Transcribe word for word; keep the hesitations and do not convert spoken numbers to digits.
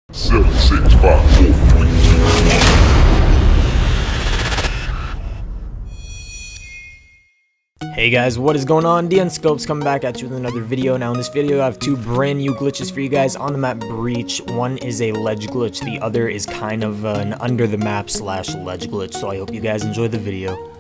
Seven, six, five, four, three, two, one. Hey guys, what is going on? DNScopes coming back at you with another video. Now in this video I have two brand new glitches for you guys on the map Breach. One is a ledge glitch, the other is kind of an under the map slash ledge glitch, so I hope you guys enjoy the video.